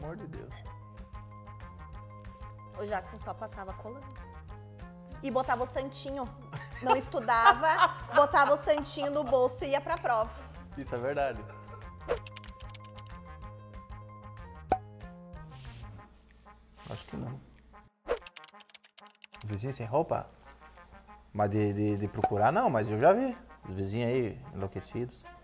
amor de Deus. O Jackson só passava colando. E botava o santinho. Não estudava, botava o santinho no bolso e ia pra prova. Isso é verdade. Acho que não. Vizinho sem roupa? Mas de procurar não, mas eu já vi. Os vizinhos aí enlouquecidos.